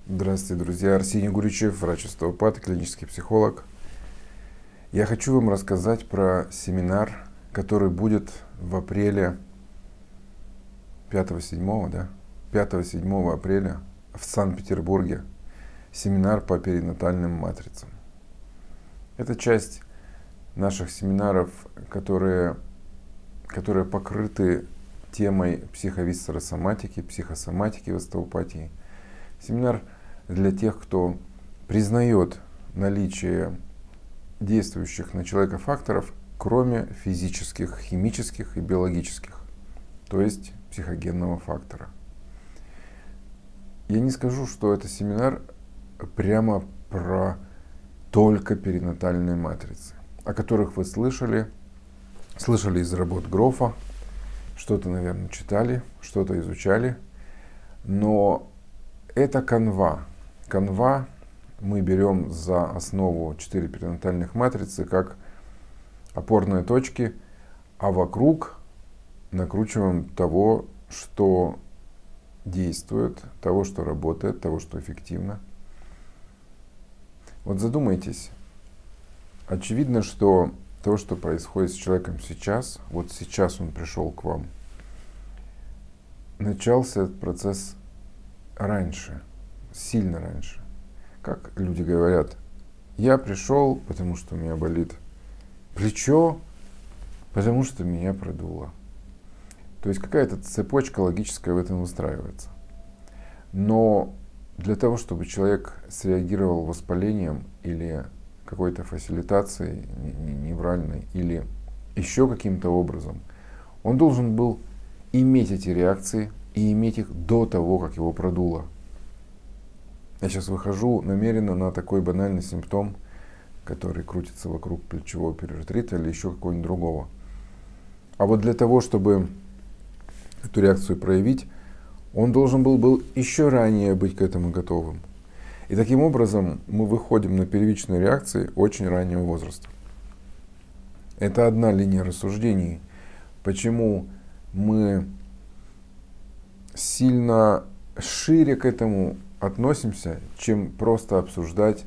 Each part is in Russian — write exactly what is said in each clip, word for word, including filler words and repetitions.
Здравствуйте, друзья. Арсений Гуричев, врач-остеопат, клинический психолог. Я хочу вам рассказать про семинар, который будет в апреле, пятого-седьмого, да? пятого-седьмого апреля в Санкт-Петербурге. Семинар по перинатальным матрицам. Это часть наших семинаров, которые, которые покрыты темой психовисцеросоматики, психосоматики в остеопатии. Семинар для тех, кто признает наличие действующих на человека факторов, кроме физических, химических и биологических, то есть психогенного фактора. Я не скажу, что это семинар прямо про только перинатальные матрицы, о которых вы слышали, слышали из работ Грофа, что-то, наверное, читали, что-то изучали, но это канва. Канва мы берем за основу четыре перинатальных матрицы как опорные точки, а вокруг накручиваем того, что действует, того, что работает, того, что эффективно. Вот задумайтесь. Очевидно, что то, что происходит с человеком сейчас, вот сейчас он пришел к вам, начался этот процесс раньше, сильно раньше. Как люди говорят, я пришел, потому что у меня болит плечо, потому что меня продуло. То есть какая-то цепочка логическая в этом выстраивается. Но для того, чтобы человек среагировал воспалением или какой-то фасилитацией невральной или еще каким-то образом, он должен был иметь эти реакции и иметь их до того, как его продуло. Я сейчас выхожу намеренно на такой банальный симптом, который крутится вокруг плечевого периартрита или еще какого-нибудь другого. А вот для того, чтобы эту реакцию проявить, он должен был, был еще ранее быть к этому готовым. И таким образом мы выходим на первичные реакции очень раннего возраста. Это одна линия рассуждений, почему мы сильно шире к этому относимся, чем просто обсуждать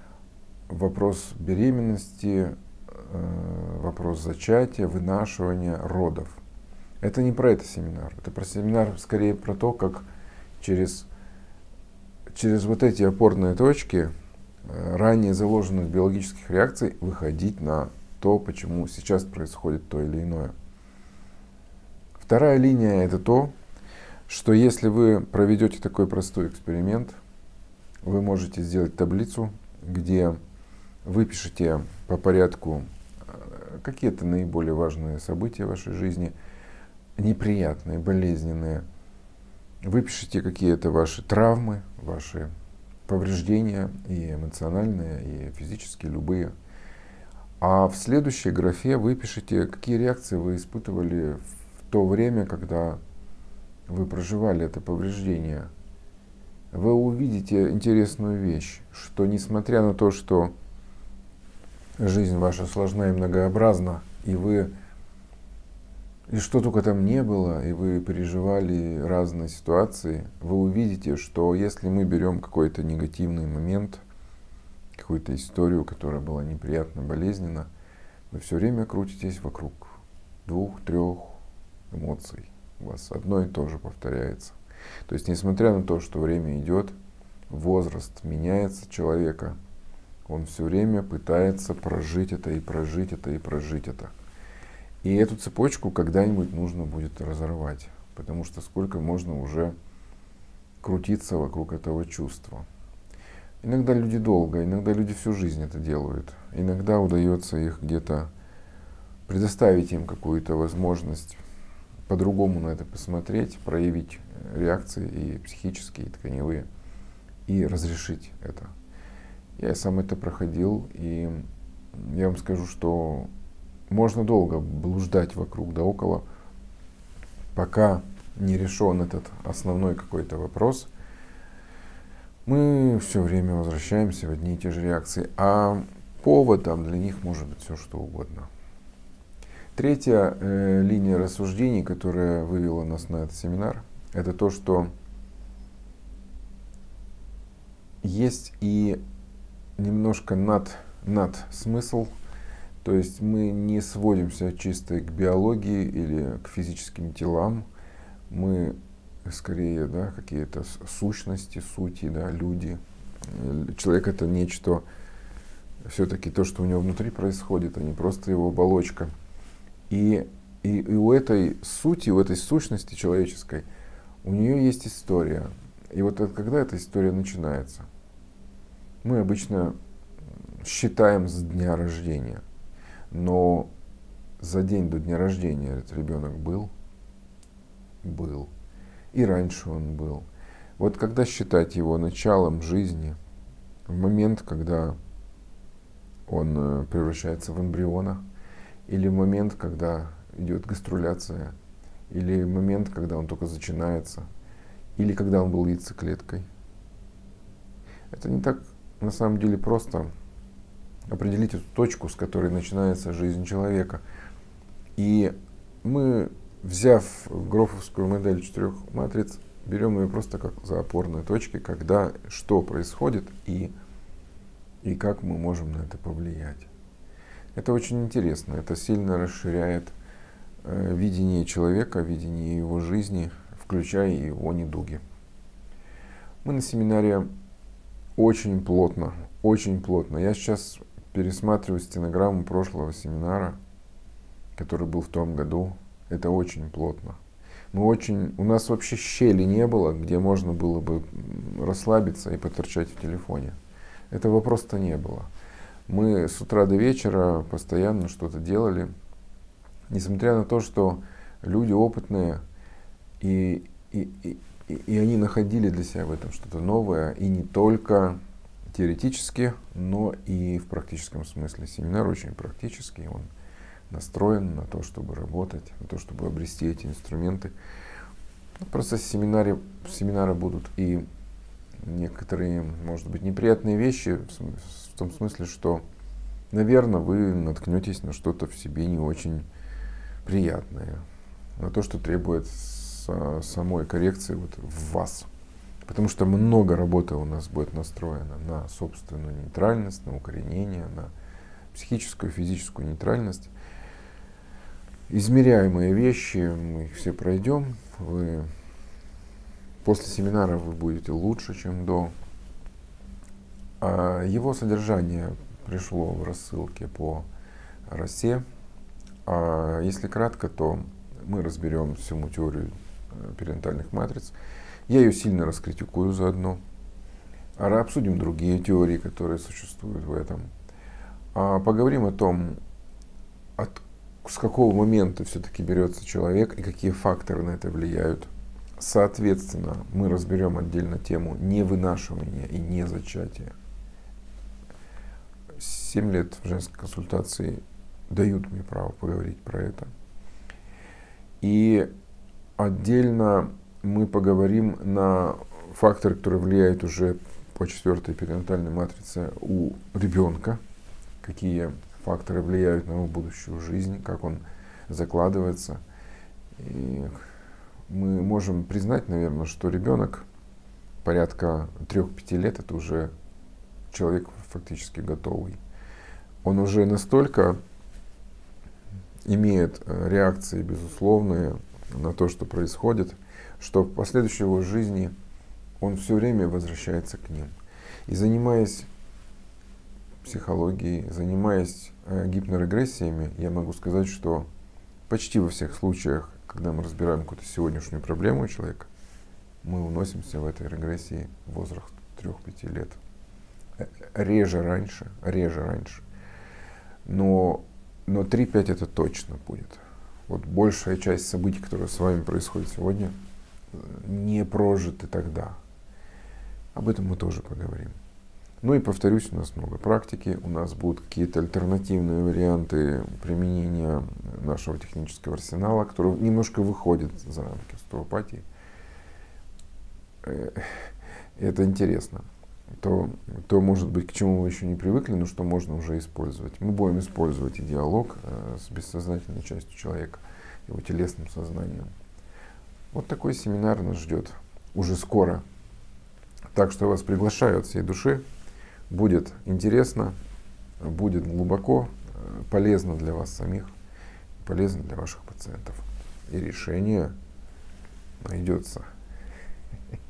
вопрос беременности, вопрос зачатия, вынашивания, родов. Это не про это семинар. Это про семинар скорее про то, как через, через вот эти опорные точки ранее заложенных биологических реакций выходить на то, почему сейчас происходит то или иное. Вторая линия — это то, что если вы проведете такой простой эксперимент, вы можете сделать таблицу, где выпишите по порядку какие-то наиболее важные события в вашей жизни, неприятные, болезненные. Выпишите какие-то ваши травмы, ваши повреждения, и эмоциональные, и физические, любые. А в следующей графе выпишите, какие реакции вы испытывали в то время, когда вы проживали это повреждение. Вы увидите интересную вещь, что несмотря на то, что жизнь ваша сложна и многообразна, и вы, и что только там не было, и вы переживали разные ситуации, вы увидите, что если мы берем какой-то негативный момент, какую-то историю, которая была неприятна, болезненна, вы все время крутитесь вокруг двух-трех эмоций. У вас одно и то же повторяется. То есть, несмотря на то, что время идет, возраст меняется человека, он все время пытается прожить это и прожить это и прожить это. И эту цепочку когда-нибудь нужно будет разорвать, потому что сколько можно уже крутиться вокруг этого чувства. Иногда люди долго, иногда люди всю жизнь это делают. Иногда удается их где-то предоставить им какую-то возможность по-другому на это посмотреть, проявить реакции и психические, и тканевые, и разрешить это. Я сам это проходил, и я вам скажу, что можно долго блуждать вокруг да около, пока не решен этот основной какой-то вопрос. Мы все время возвращаемся в одни и те же реакции, а поводом для них может быть все что угодно. Третья э, линия рассуждений, которая вывела нас на этот семинар, это то, что есть и немножко над, над смысл, то есть мы не сводимся чисто к биологии или к физическим телам, мы скорее, да, какие-то сущности, сути, да, люди. Человек — это нечто, все-таки то, что у него внутри происходит, а не просто его оболочка. И, и, и у этой сути, у этой сущности человеческой, у нее есть история. И вот это, когда эта история начинается? Мы обычно считаем с дня рождения. Но за день до дня рождения этот ребенок был? Был. И раньше он был. Вот когда считать его началом жизни, в момент, когда он превращается в эмбриона, или в момент, когда идет гаструляция, или в момент, когда он только начинается, или когда он был яйцеклеткой. Это не так на самом деле просто определить эту точку, с которой начинается жизнь человека. И мы, взяв грофовскую модель четырех матриц, берем ее просто как за опорные точки, когда что происходит и, и как мы можем на это повлиять. Это очень интересно, это сильно расширяет э, видение человека, видение его жизни, включая его недуги. Мы на семинаре очень плотно, очень плотно. Я сейчас пересматриваю стенограмму прошлого семинара, который был в том году. Это очень плотно. Мы очень, у нас вообще щели не было, где можно было бы расслабиться и поторчать в телефоне. Этого просто не было. Мы с утра до вечера постоянно что-то делали, несмотря на то, что люди опытные, и, и, и, и они находили для себя в этом что-то новое, и не только теоретически, но и в практическом смысле. Семинар очень практический, он настроен на то, чтобы работать, на то, чтобы обрести эти инструменты. В процессе семинара, семинара будут и некоторые, может быть, неприятные вещи, в том смысле, что, наверное, вы наткнетесь на что-то в себе не очень приятное, на то, что требует самой коррекции вот в вас. Потому что много работы у нас будет настроено на собственную нейтральность, на укоренение, на психическую, физическую нейтральность. Измеряемые вещи, мы их все пройдем. Вы, после семинара вы будете лучше, чем до. А его содержание пришло в рассылке по росе. А если кратко, то мы разберем всю теорию перинатальных матриц. Я ее сильно раскритикую заодно. А обсудим другие теории, которые существуют в этом. А поговорим о том, от, с какого момента все-таки берется человек и какие факторы на это влияют. Соответственно, мы разберем отдельно тему невынашивания и незачатия. Семь лет в женской консультации дают мне право поговорить про это. И отдельно мы поговорим на факторы, которые влияют уже по четвертой перинатальной матрице у ребенка. Какие факторы влияют на его будущую жизнь, как он закладывается. И мы можем признать, наверное, что ребенок порядка трех-пяти лет — это уже человек фактически готовый. Он уже настолько имеет реакции безусловные на то, что происходит, что в последующей его жизни он все время возвращается к ним. И занимаясь психологией, занимаясь э, гипнорегрессиями, я могу сказать, что почти во всех случаях, когда мы разбираем какую-то сегодняшнюю проблему у человека, мы уносимся в этой регрессии в возраст трех-пяти лет. Реже раньше, реже раньше. Но, но три-пять это точно будет. Вот большая часть событий, которые с вами происходят сегодня, не прожиты тогда. Об этом мы тоже поговорим. Ну и повторюсь, у нас много практики, у нас будут какие-то альтернативные варианты применения нашего технического арсенала, который немножко выходит за рамки остеопатии. Это интересно. То, то, может быть, к чему вы еще не привыкли, но что можно уже использовать. Мы будем использовать и диалог с бессознательной частью человека, его телесным сознанием. Вот такой семинар нас ждет уже скоро. Так что я вас приглашаю от всей души. Будет интересно, будет глубоко, полезно для вас самих, полезно для ваших пациентов. И решение найдется.